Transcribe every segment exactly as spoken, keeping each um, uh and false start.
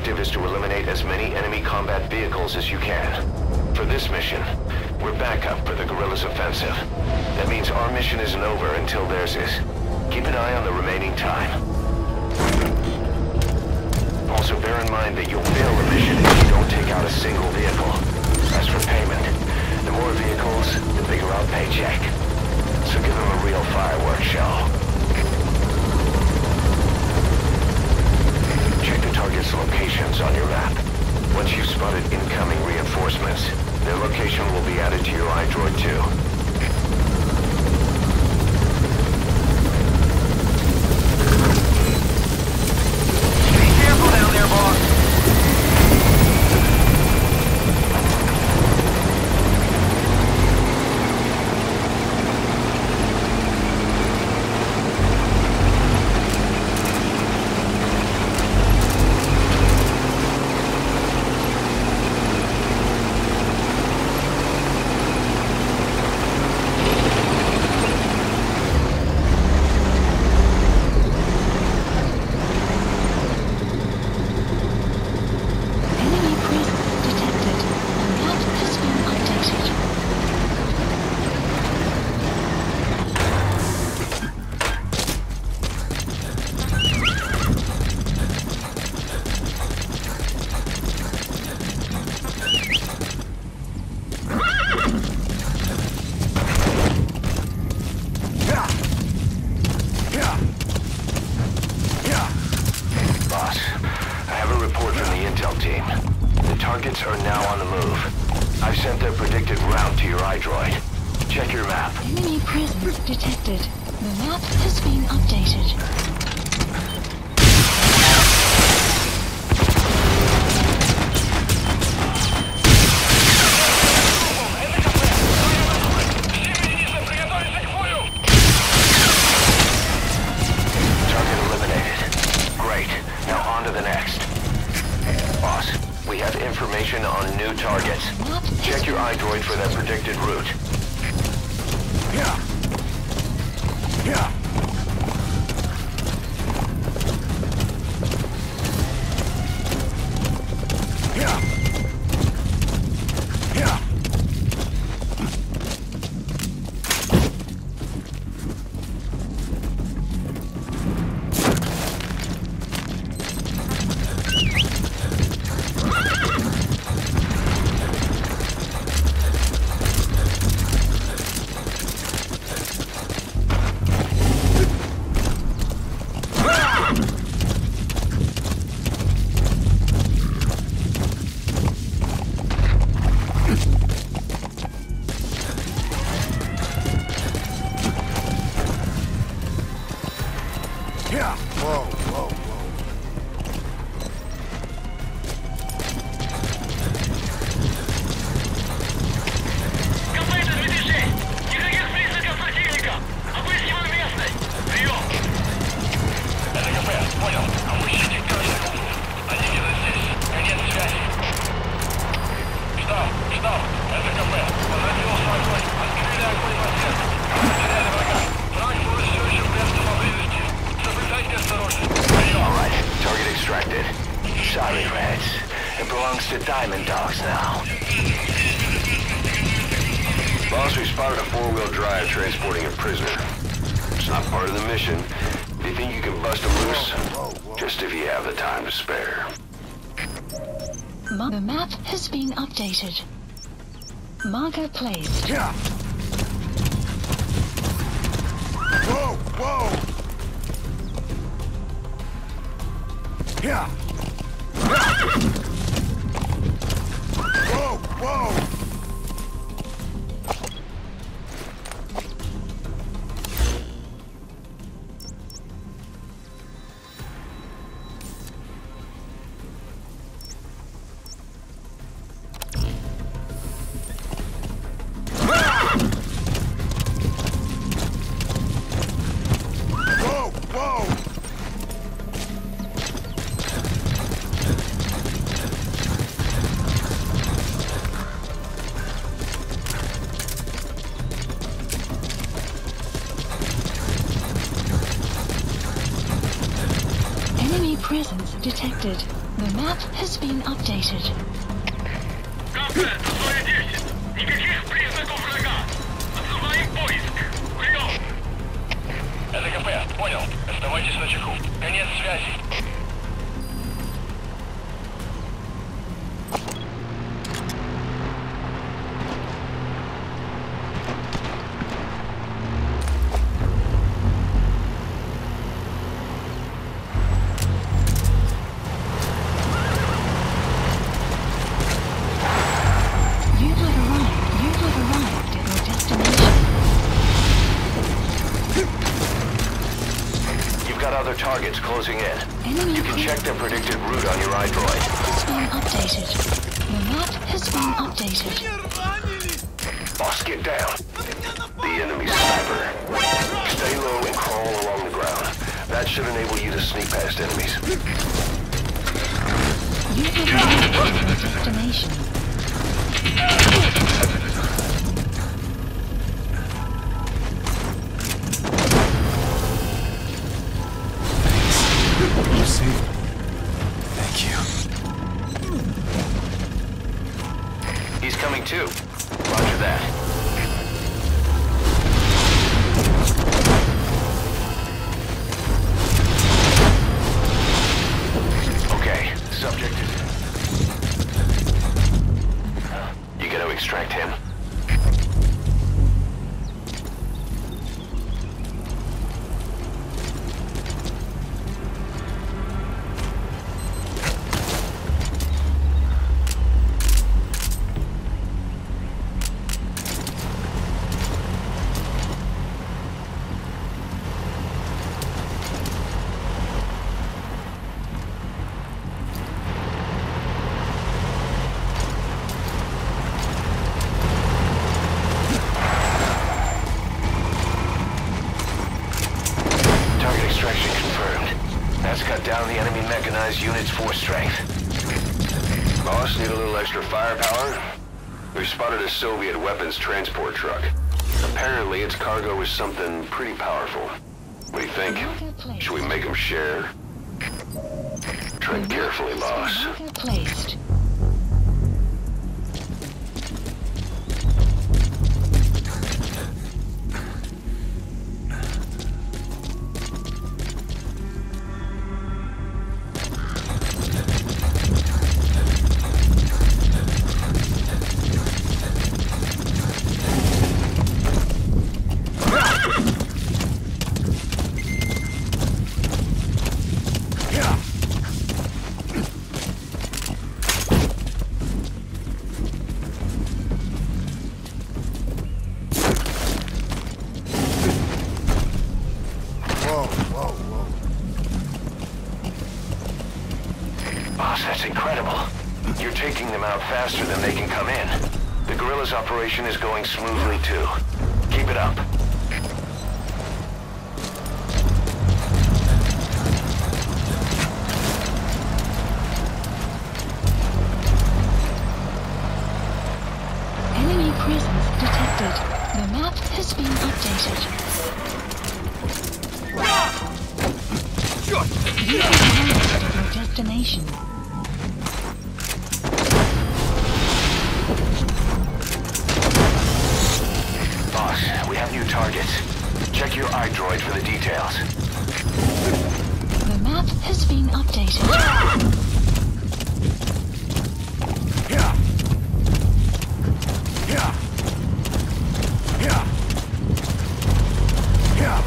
objective is to eliminate as many enemy combat vehicles as you can. For this mission, we're backup for the guerrillas' offensive. That means our mission isn't over until theirs is. Keep an eye on the remaining time. Also bear in mind that you'll fail the mission if you don't take out a single vehicle. As for payment, the more vehicles, the bigger our paycheck. So give them a real fireworks show. Check the target's locations on your map. Once you've spotted incoming reinforcements, their location will be added to your iDroid too. Are now on the move. I've sent their predicted route to your iDroid. Check your map. Enemy presence detected. The map has been updated. Target eliminated. Great. Now on to the next. Boss, we have information on new targets. Check your iDroid for that predicted route. Yeah. Yeah. Yeah. Yeah. Yeah. Whoa, whoa, whoa. Контейнер движений! Никаких признаков противника! Обыскиваем местность! Прием! Это КП, понял. Обыщите каждый угол. Они где-то здесь. Конец связи. Штаб, штаб. Это КП. Возродился огонь. Открыли огонь по центру. Потеряли врага. Враг может все еще прятаться поблизости. Соблюдайте осторожность. Alright, target extracted. Sorry, Reds. It belongs to Diamond Dogs now. Boss, we spotted a four-wheel drive transporting a prisoner. It's not part of the mission. Do you think you can bust him loose? Just if you have the time to spare. The map has been updated. Marker placed. Yeah. Whoa, whoa. Yeah. Whoa, whoa. Whoa, whoa. Enemy presence detected. The map has been updated. Капитан, зона десять. Никаких признаков врага. Отзываем поиск. Прием. Это КП, понял. Оставайтесь на чеку. Конец связи. Targets closing in. Enemy You can check their predicted route on your iDroid. has been updated. The map has been updated. Boss, get down. The enemy's sniper. Stay low and crawl along the ground. That should enable you to sneak past enemies. You have arrived at your destination. Thank you. He's coming too. Roger that. Okay, subject is... You gotta extract him. Down the enemy mechanized unit's force strength. Boss, need a little extra firepower? We've spotted a Soviet weapons transport truck. Apparently its cargo is something pretty powerful. What do you think? Should we make them share? Tread carefully, boss. Marker placed. That's incredible. You're taking them out faster than they can come in. The guerrillas' operation is going smoothly too. Keep it up. Enemy presence detected. The map has been updated. You have arrived at your destination. We have new targets. Check your iDroid for the details. The map has been updated. Yeah. Yeah. Yeah. Yeah.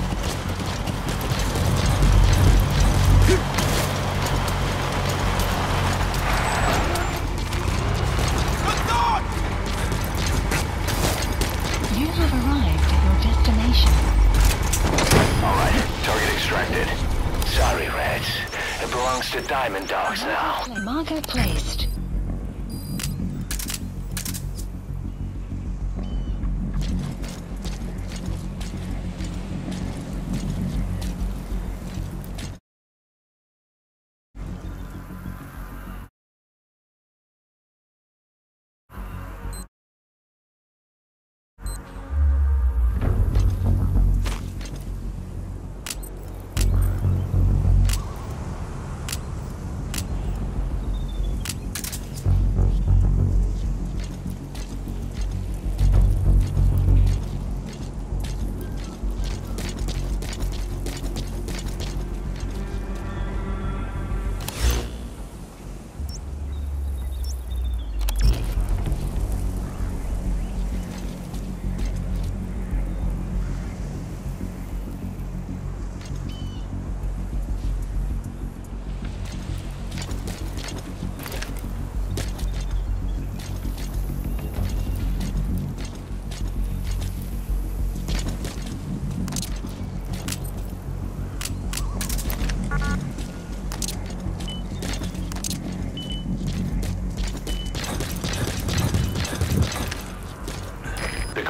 You have arrived at your destination. Alright, target extracted. Sorry, Reds. It belongs to Diamond Dogs now. Marker placed.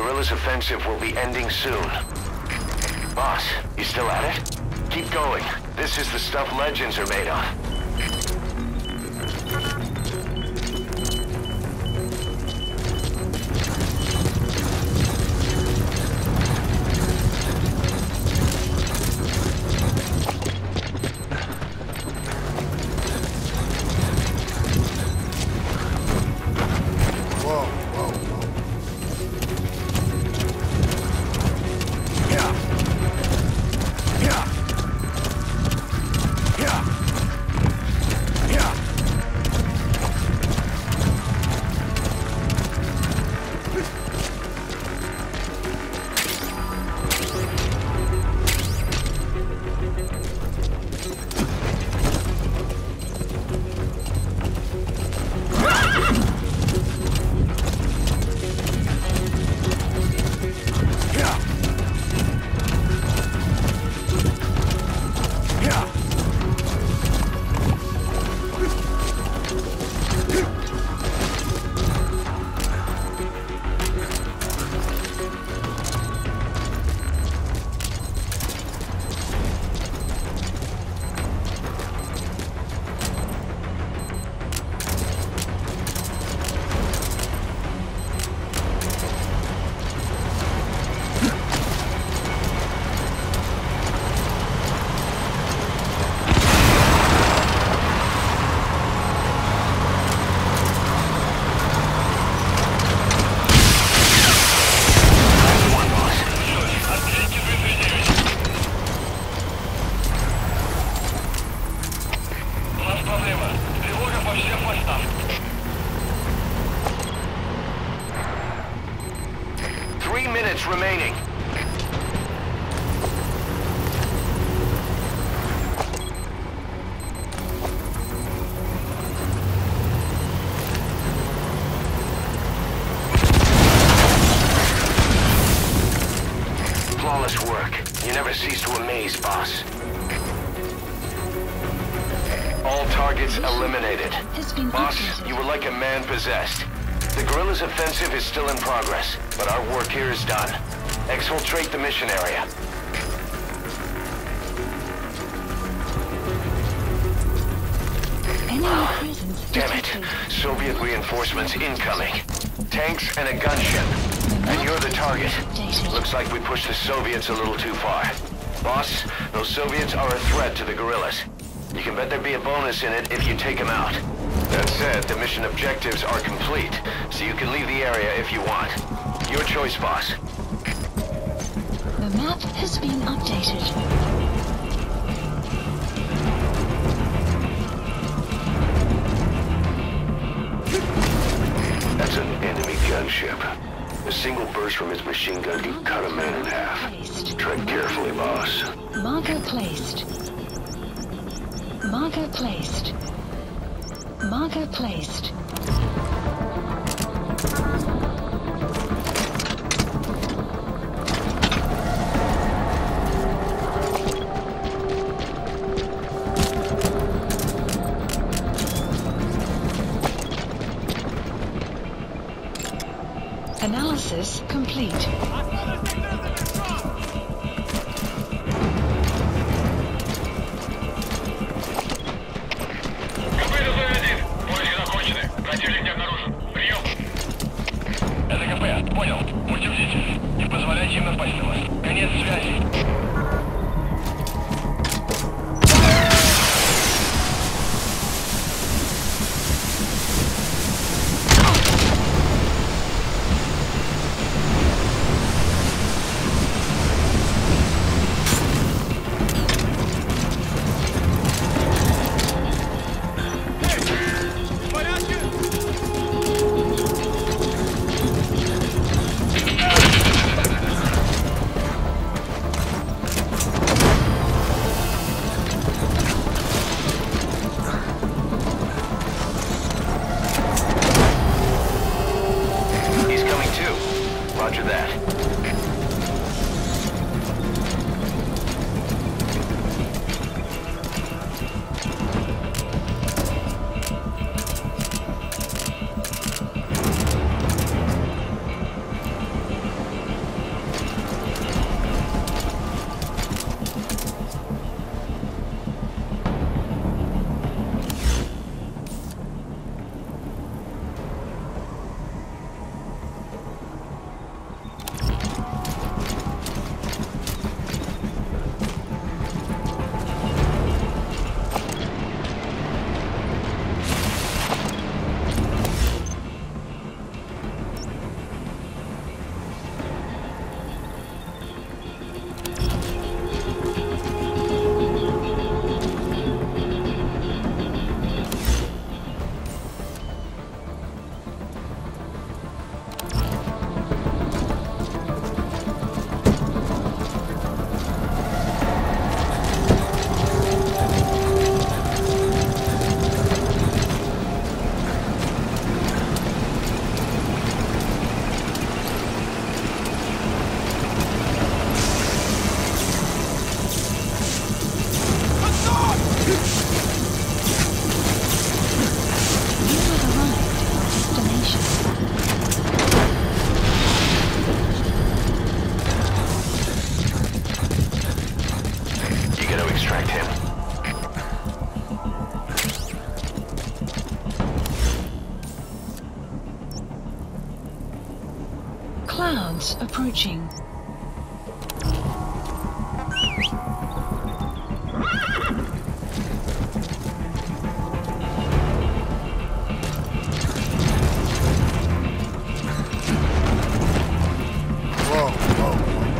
guerrillas' offensive will be ending soon. Boss, you still at it? Keep going. This is the stuff legends are made of. Three minutes remaining. Flawless work. You never cease to amaze, boss. All targets eliminated. Boss, you were like a man possessed. The guerrillas' offensive is still in progress, but our work here is done. Exfiltrate the mission area. Damn it. Soviet reinforcements incoming. Tanks and a gunship. And you're the target. Looks like we pushed the Soviets a little too far. Boss, those Soviets are a threat to the guerrillas. You can bet there'd be a bonus in it if you take them out. That said, the mission objectives are complete, so you can leave the area if you want. Your choice, boss. The map has been updated. That's an enemy gunship. A single burst from its machine gun can cut a man in half. Tread carefully, boss. Marker placed. Marker placed. Marker placed. Analysis complete. Понял. Будьте бдительны. Не позволяйте им напасть на вас. Конец связи. Clouds approaching. Whoa, whoa.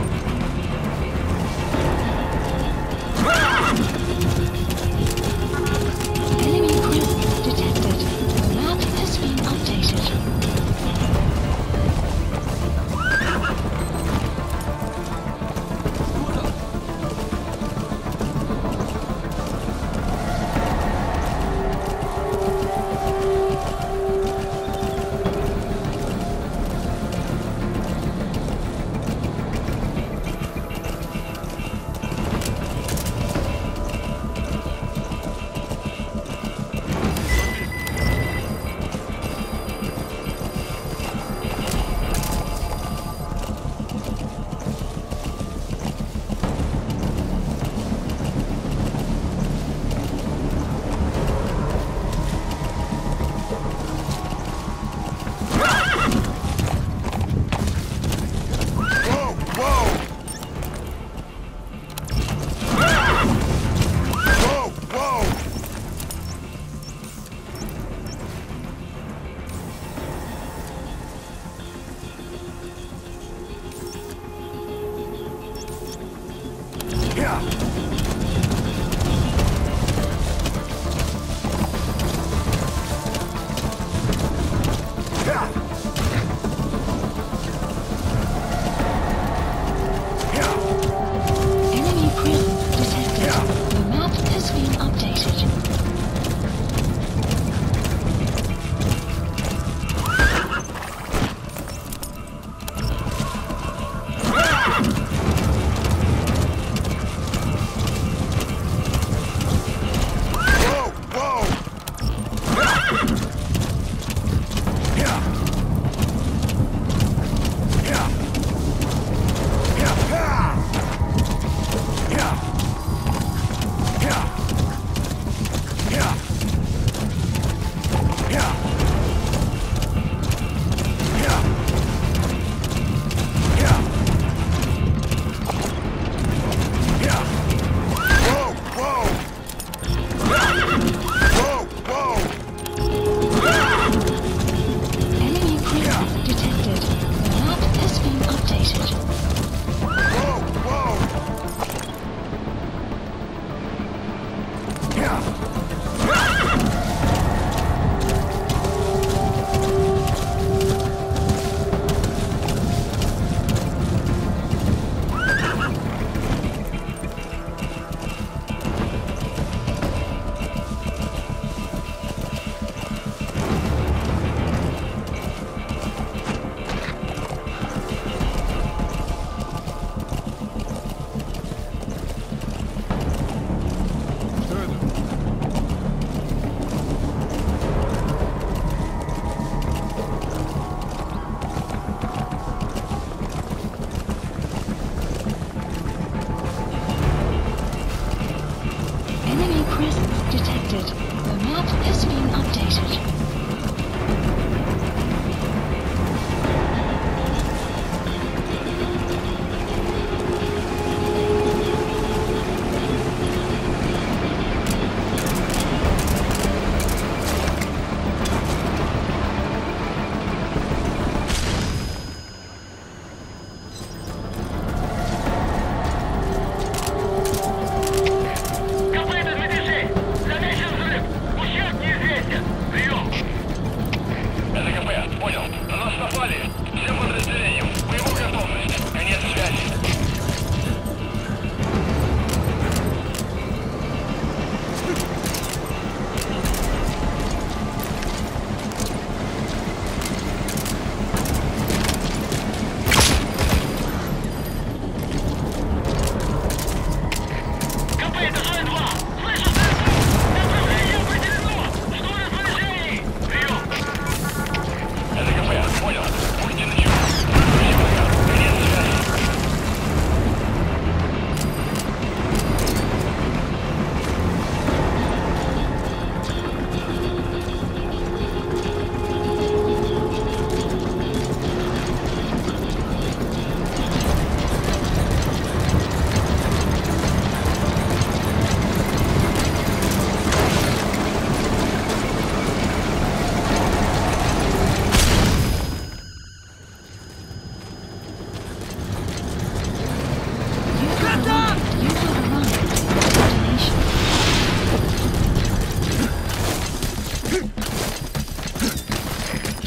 Enemy presence detected. The map has been updated.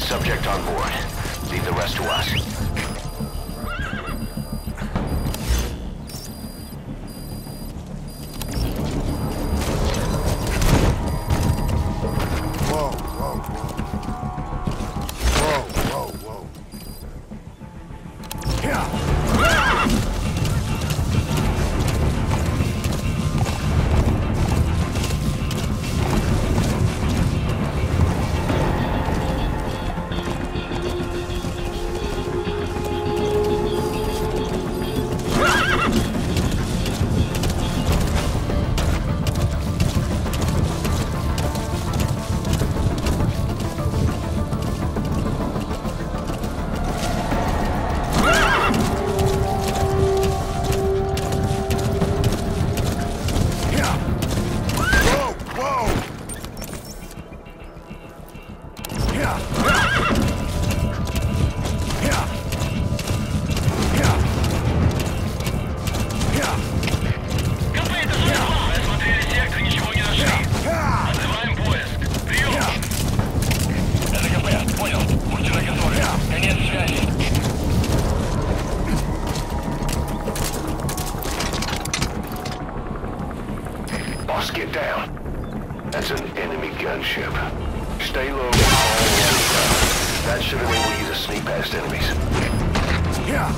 subject on board. Leave the rest to us. Whoa, whoa, whoa. Whoa, whoa, whoa. Yeah. Boss, get down. That's an enemy gunship. Stay low and all down. That should enable you to sneak past enemies. Yeah.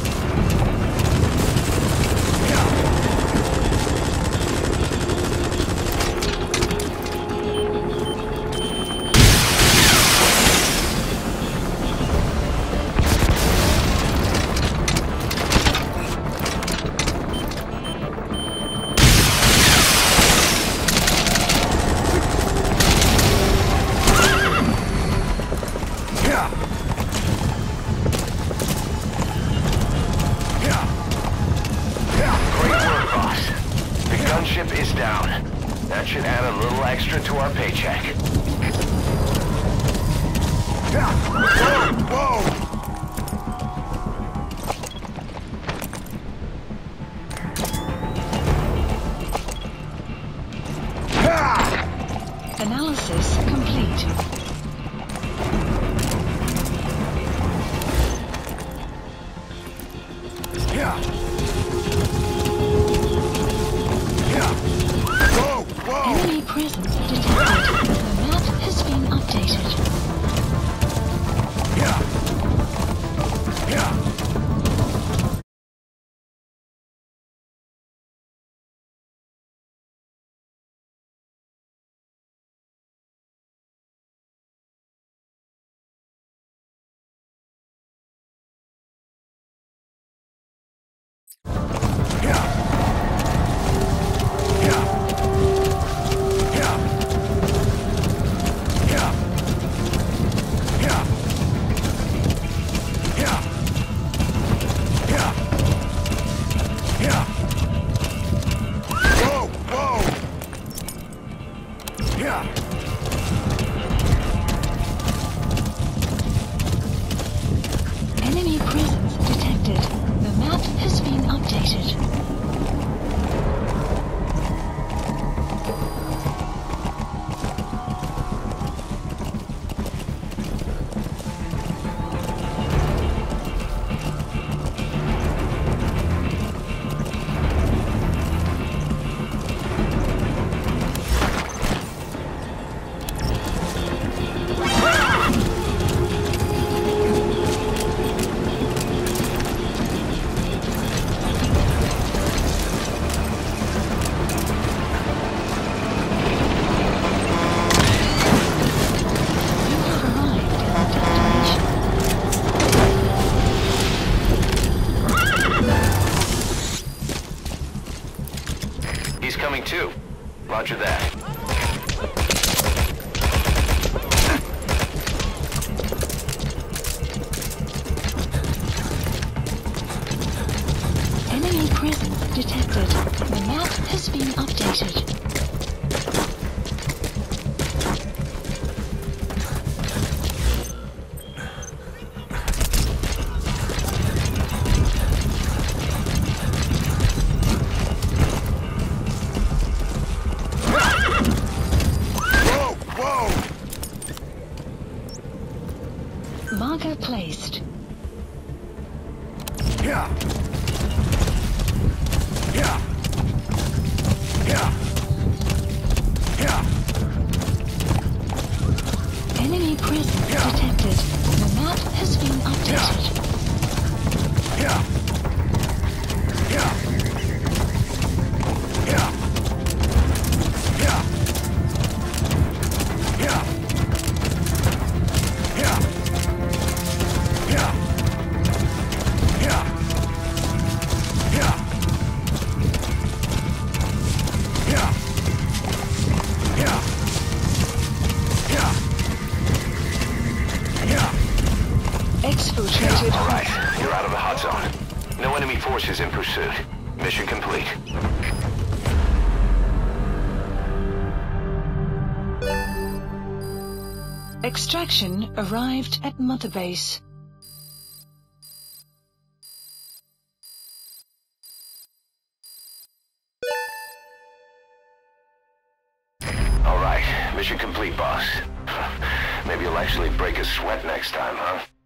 Gunship is down. That should add a little extra to our paycheck. Whoa, whoa! Analysis complete. Yeah. Whoa, whoa! Enemy presence detected. The map has been updated. Yeah. Yeah. Marker placed. Yeah. Yeah. Yeah. Yeah. Enemy presence Yeah. detected. The map has been updated. Yeah. Yeah. Yeah. Yeah. Yeah. Yeah. Yeah. Yeah. Yeah. Yeah. Yeah. Yeah. Yeah. Exfiltrated. All right, you're out of the hot zone. No enemy forces in pursuit. Mission complete. Extraction arrived at Mother Base. All right, mission complete, boss. Maybe you'll actually break a sweat next time, huh?